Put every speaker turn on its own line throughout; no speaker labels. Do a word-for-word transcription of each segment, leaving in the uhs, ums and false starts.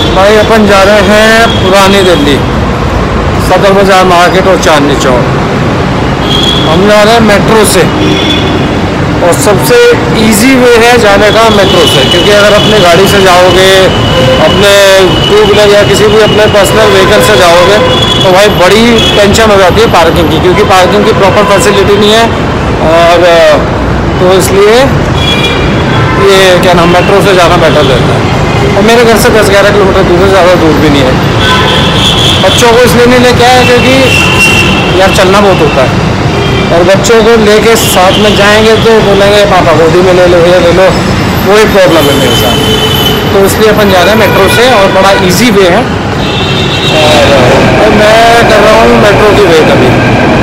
भाई अपन जा रहे हैं पुरानी दिल्ली, सदर बाज़ार मार्केट और चांदनी चौक। हम जा रहे हैं मेट्रो से और सबसे इजी वे है जाने का मेट्रो से, क्योंकि अगर अपने गाड़ी से जाओगे, अपने टू व्हीलर या किसी भी अपने पर्सनल व्हीकल से जाओगे तो भाई बड़ी टेंशन हो जाती है पार्किंग की, क्योंकि पार्किंग की प्रॉपर फैसिलिटी नहीं है। और तो इसलिए ये क्या नाम मेट्रो से जाना बेटर रहता है। और मेरे घर से दस ग्यारह किलोमीटर दूर है, ज़्यादा दूर भी नहीं है। बच्चों को इसलिए नहीं लेके आया क्योंकि यार चलना बहुत होता है, और बच्चों को लेके साथ में जाएंगे तो बोलेंगे पापा गोदी में ले लो या ले लो, वही प्रॉब्लम है मेरे साथ। तो इसलिए अपन जा रहे हैं मेट्रो से और बड़ा इजी वे है। और मैं कर रहा हूँ मेट्रो की वे कभी,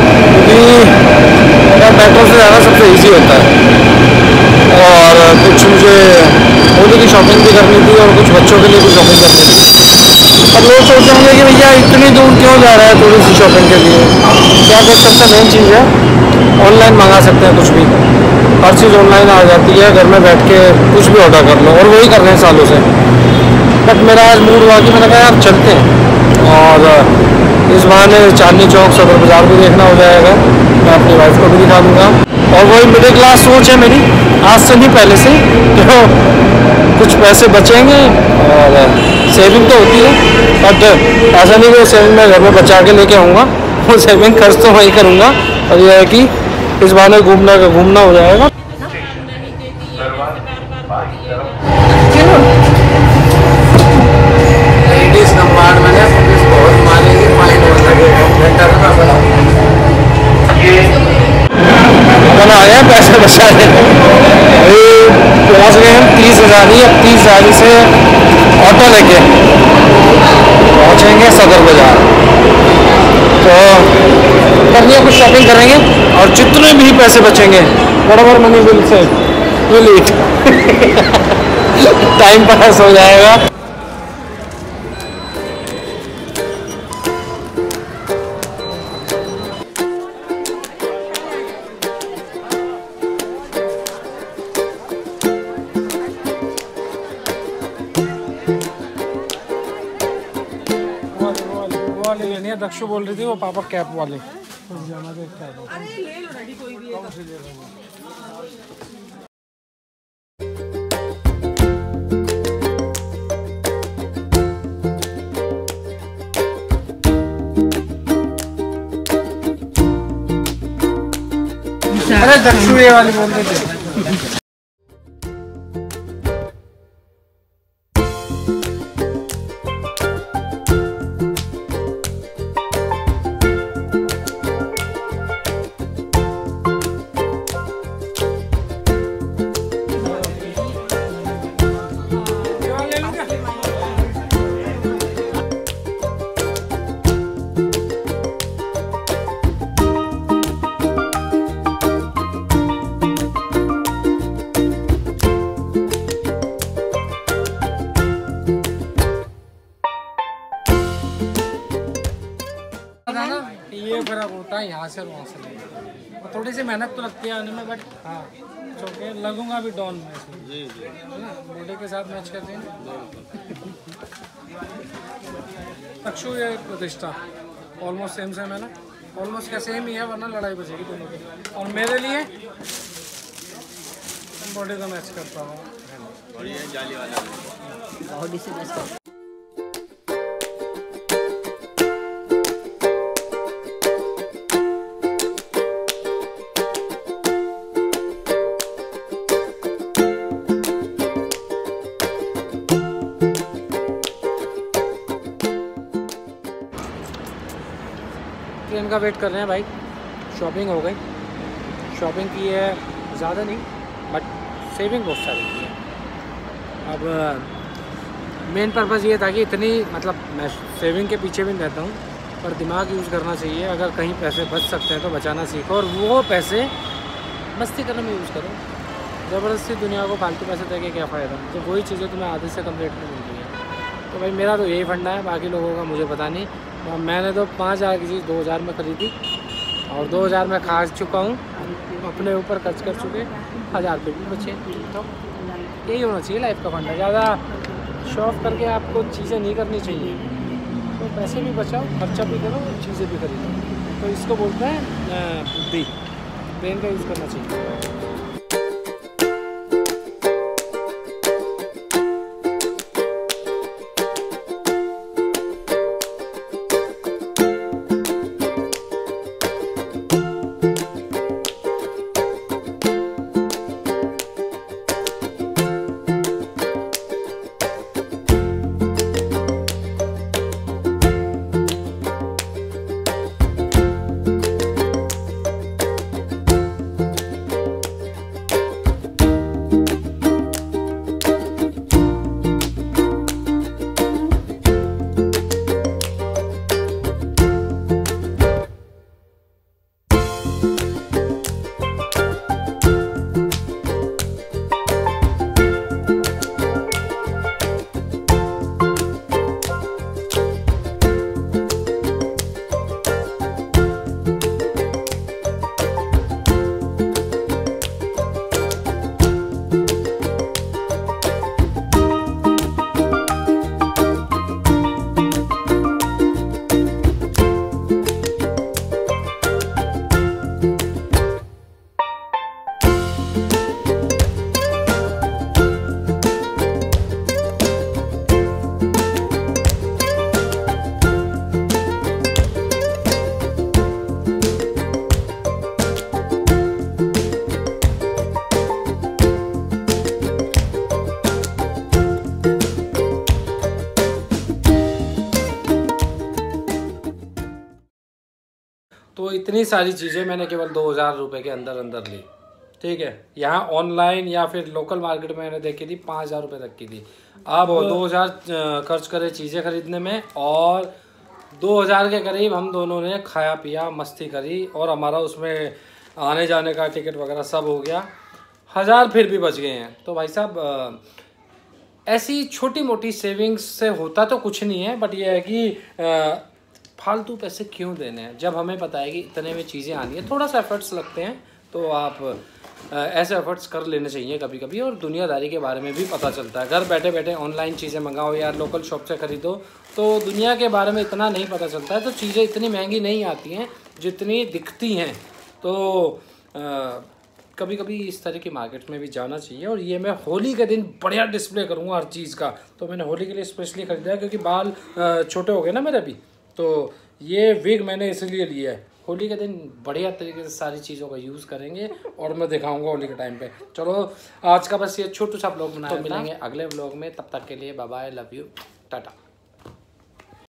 क्योंकि मेट्रो से जाना सबसे ईजी होता है। और कुछ मुझे होली की शॉपिंग भी करनी थी और कुछ बच्चों के लिए भी शॉपिंग करनी थी। अब लोग सोच होंगे कि भैया इतनी दूर क्यों जा रहा है थोड़ी सी शॉपिंग के लिए। क्या कुछ सबसे मेन चीज़ है, ऑनलाइन मंगा सकते हैं कुछ भी, हर चीज़ ऑनलाइन आ जाती है, घर में बैठ के कुछ भी ऑर्डर कर लो, और वही कर रहे हैं सालों से। बट मेरा आज मूड हुआ कि मैंने कहा यार चलते हैं, और इस बहाने चांदनी चौक सदर बाज़ार भी देखना हो जाएगा, मैं अपनी वाइफ को भी दिखा दूँगा। और वही मिडिल क्लास सोच है मेरी, आज से नहीं पहले से, तो कुछ पैसे बचेंगे और सेविंग तो होती है, बट ऐसा नहीं कि सेविंग मैं घर में बचा के लेके आऊँगा, वो सेविंग खर्च तो वही करूँगा। और यह है कि इस बहाने घूमने का घूमना हो जाएगा। आए हैं पैसे बचाने, पहुँच गए हम तीस हज़ार ही, अब तीस हज़ार से ऑटो लेके पहुँचेंगे सदर बाज़ार। तो करनी कुछ शॉपिंग करेंगे और जितने भी पैसे बचेंगे बराबर मनी बिल से विल ईट टाइम पास हो जाएगा। वाले दक्षु बोल रही थी वो पापा कैप वाले जाना देखता है। अरे ले लो रेडी कोई भी कौन सी ले लो। अरे दक्षु ये वाली बोल रहे थे। ये फर्क होता है यहाँ से और वहाँ से, और थोड़ी सी मेहनत तो लगती है आने में, बट हाँ चौके लगूंगा भी डॉन में जी जी है ना, बॉडी के साथ मैच करते हैं। अक्षु ये प्रतिष्ठा ऑलमोस्ट सेम सेम है ना, ऑलमोस्ट का सेम ही है, वरना लड़ाई बचेगी दोनों की। और मेरे लिए बॉडी का मैच करता हूँ और ये जाली वाला बॉडी से मैच करता। ट्रेन का वेट कर रहे हैं भाई। शॉपिंग हो गई, शॉपिंग की है ज़्यादा नहीं, बट सेविंग बहुत सारी की है। अब मेन पर्पज़ ये था कि इतनी मतलब मैं सेविंग के पीछे भी नहीं रहता हूँ, पर दिमाग यूज़ करना चाहिए। अगर कहीं पैसे बच सकते हैं तो बचाना सीखो, और वो पैसे मस्ती करने में यूज़ करो। ज़बरदस्ती दुनिया को फालतू पैसे दे के क्या फ़ायदा, जब वही चीज़ें तुम्हें आधे से कम रेट में मिल रही है। तो भाई मेरा तो यही फंडा है, बाकी लोगों का मुझे पता नहीं। मैंने तो पाँच हज़ार की चीज़ दो हज़ार में खरीदी, और दो हज़ार में खा चुका हूँ, अपने ऊपर खर्च कर चुके, हज़ार रुपये भी बचे। तो यही होना चाहिए लाइफ का फंडा। ज़्यादा शो ऑफ करके आपको चीज़ें नहीं करनी चाहिए। तो पैसे भी बचाओ, खर्चा भी करो, चीज़ें भी खरीदो। तो इसको बोलते हैं बुद्धि, ब्रेन का यूज़ करना चाहिए। तो इतनी सारी चीज़ें मैंने केवल दो हज़ार रुपये के अंदर अंदर ली, ठीक है। यहाँ ऑनलाइन या फिर लोकल मार्केट में मैंने देखी थी पाँच हज़ार रुपये तक की थी। अब दो हज़ार खर्च करे चीज़ें खरीदने में, और दो हज़ार के करीब हम दोनों ने खाया पिया मस्ती करी, और हमारा उसमें आने जाने का टिकट वगैरह सब हो गया। हज़ार फिर भी बच गए हैं। तो भाई साहब ऐसी छोटी मोटी सेविंग्स से होता तो कुछ नहीं है, बट ये है कि फालतू पैसे क्यों देने हैं जब हमें पता है कि इतने में चीज़ें आनी है। थोड़ा सा एफर्ट्स लगते हैं, तो आप ऐसे एफर्ट्स कर लेने चाहिए कभी कभी। और दुनियादारी के बारे में भी पता चलता है। घर बैठे बैठे ऑनलाइन चीज़ें मंगाओ या लोकल शॉप से ख़रीदो, तो दुनिया के बारे में इतना नहीं पता चलता है। तो चीज़ें इतनी महंगी नहीं आती हैं जितनी दिखती हैं। तो आ, कभी कभी इस तरह की मार्केट में भी जाना चाहिए। और ये मैं होली के दिन बढ़िया डिस्प्ले करूँगा हर चीज़ का। तो मैंने होली के लिए स्पेशली ख़रीदा है, क्योंकि बाल छोटे हो गए ना मेरे अभी। तो ये विग मैंने इसलिए लिया है। होली के दिन बढ़िया तरीके से सारी चीज़ों का यूज़ करेंगे, और मैं दिखाऊंगा होली के टाइम पे। चलो आज का बस ये छोटू सा ब्लॉग बनाया। तो मिलेंगे अगले ब्लॉग में, तब तक के लिए bye bye, love you, Tata.